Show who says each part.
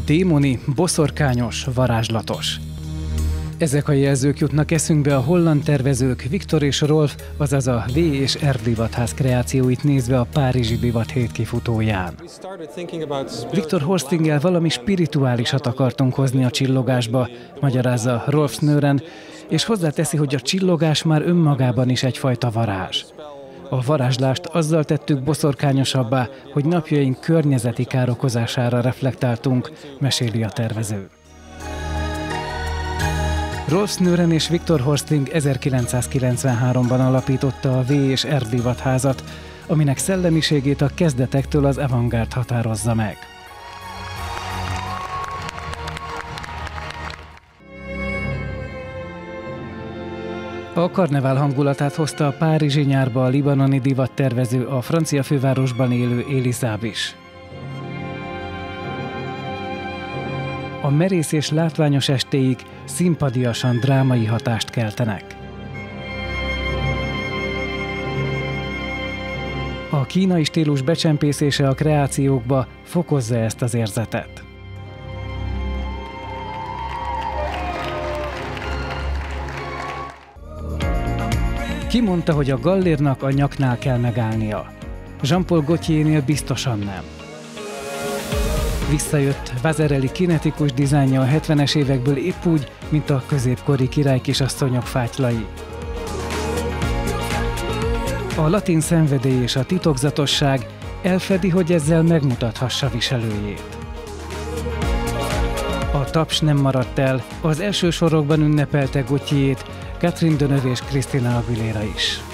Speaker 1: Démoni, boszorkányos, varázslatos. Ezek a jelzők jutnak eszünkbe a holland tervezők Viktor és Rolf, azaz a V és R divatház kreációit nézve a párizsi divat hét kifutóján. Viktor Horstinggel valami spirituálisat akartunk hozni a csillogásba, magyarázza Rolf Snören, és hozzáteszi, hogy a csillogás már önmagában is egyfajta varázs. A varázslást azzal tettük boszorkányosabbá, hogy napjaink környezeti károkozására reflektáltunk, meséli a tervező. Rolf Snören és Viktor Horsting 1993-ban alapította a V és R divatházat, aminek szellemiségét a kezdetektől az avantgárd határozza meg. A karnevál hangulatát hozta a párizsi nyárba a libanoni divattervező, a francia fővárosban élő Elisab is. A merész és látványos estéik szimpadiasan drámai hatást keltenek. A kínai stílus becsempészése a kreációkba fokozza ezt az érzetet. Ki mondta, hogy a gallérnak a nyaknál kell megállnia? Jean-Paul Gaultiernél biztosan nem. Visszajött Vasarely kinetikus dizájnja a 70-es évekből épp úgy, mint a középkori királykisasszonyok fátylai. A latin szenvedély és a titokzatosság elfedi, hogy ezzel megmutathassa viselőjét. A taps nem maradt el, az első sorokban ünnepelte Gaultiert, Catherine Deneuve és Christina Aguilera is.